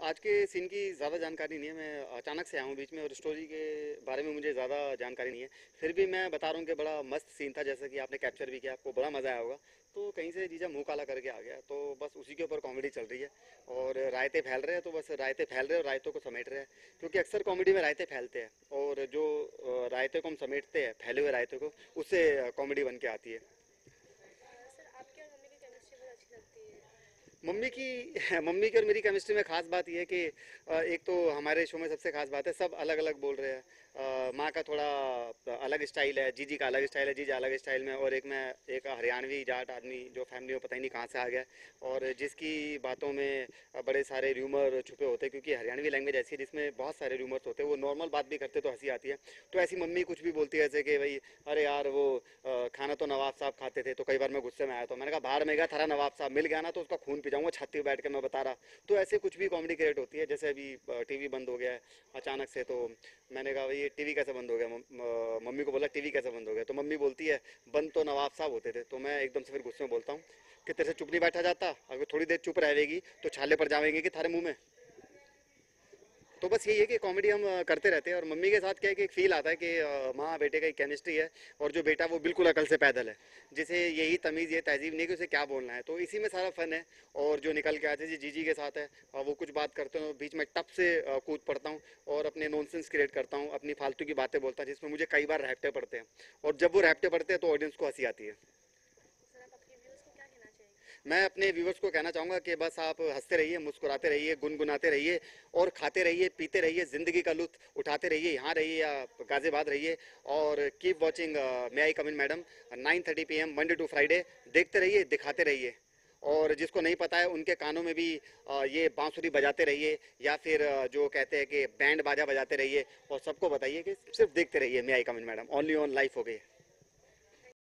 आज के सीन की ज़्यादा जानकारी नहीं है। मैं अचानक से आया हूँ बीच में और स्टोरी के बारे में मुझे ज़्यादा जानकारी नहीं है। फिर भी मैं बता रहा हूँ कि बड़ा मस्त सीन था, जैसा कि आपने कैप्चर भी किया, आपको बड़ा मज़ा आया होगा। तो कहीं से जीजा मुंह काला करके आ गया, तो बस उसी के ऊपर कॉमेडी चल रही है। और रायते फैल रहे हैं, तो बस रायते फैल रहे हैं और रायतों को समेट रहे हैं। क्योंकि अक्सर कॉमेडी में रायते फैलते हैं, और जो रायते को हम समेटते हैं, फैले हुए रायते को, उससे कॉमेडी बन के आती है। सर आपकी और मम्मी की केमिस्ट्री बहुत अच्छी लगती है। मम्मी की मम्मी की और मेरी केमिस्ट्री में खास बात यह है कि एक तो हमारे शो में सबसे खास बात है, सब अलग अलग बोल रहे हैं। माँ का थोड़ा अलग स्टाइल है, जीजी का अलग स्टाइल है, जीजा अलग स्टाइल में, और एक हरियाणवी जाट आदमी जो फैमिली में पता ही नहीं कहाँ से आ गया, और जिसकी बातों में बड़े सारे र्यूमर छुपे होते हैं। क्योंकि हरियाणवी लैंग्वेज ऐसी है जिसमें बहुत सारे र्यूमर्स होते हैं। वो नॉर्मल बात भी करते तो हंसी आती है। तो ऐसी मम्मी कुछ भी बोलती है, जैसे कि भाई अरे यार वो खाना तो नवाब साहब खाते थे। तो कई बार मैं गुस्से में आया, तो मैंने कहा बाहर में गया थारा नवाब साहब मिल गया ना तो उसका खून पी जाऊंगा छाती पे बैठ के, मैं बता रहा। तो ऐसे कुछ भी कॉमेडी क्रिएट होती है। जैसे अभी टीवी बंद हो गया है अचानक से, तो मैंने कहा भाई ये टीवी कैसे बंद हो गया। मम्मी को बोला टीवी कैसे बंद हो गया, तो मम्मी बोलती है बंद तो नवाब साहब होते थे। तो मैं एकदम से फिर गुस्से में बोलता हूँ कि तेरे से चुप नहीं बैठा जाता, अगर थोड़ी देर चुप रहेगी तो छाले पड़ जाएंगे कि थारे मुंह में। तो बस यही है कि कॉमेडी हम करते रहते हैं। और मम्मी के साथ क्या है कि एक फील आता है कि माँ बेटे का एक केमिस्ट्री है, और जो बेटा वो बिल्कुल अकल से पैदल है, जिसे यही तमीज़ ये तहजीब नहीं कि उसे क्या बोलना है। तो इसी में सारा फन है। और जो निकल के आते जी जीजी के साथ है, वो कुछ बात करते हैं, बीच में टप से कूद पड़ता हूँ और अपने नॉनसेंस क्रिएट करता हूँ, अपनी फालतू की बातें बोलता हूँ, जिसमें मुझे कई बार रैप्टे पड़ते हैं। और जब वो रैप्टे पड़ते हैं तो ऑडियंस को हंसी आती है। सर आप आपके व्यूअर्स को क्या कहना चाहेंगे? मैं अपने व्यूवर्स को कहना चाहूँगा कि बस आप हंसते रहिए, मुस्कुराते रहिए, गुनगुनाते रहिए, और खाते रहिए, पीते रहिए, ज़िंदगी का लुत्फ उठाते रहिए, यहाँ रहिए या गाज़ियाबाद रहिए। और keep watching may I come in madam, 9:30 PM Monday to Friday. देखते रहिए, दिखाते रहिए। और जिसको नहीं पता है उनके कानों में भी ये बांसुरी बजाते रहिए, या फिर जो कहते हैं कि बैंड बाजा बजाते रहिए, और सबको बताइए कि सिर्फ देखते रहिए may I come in madam, only on life हो गई।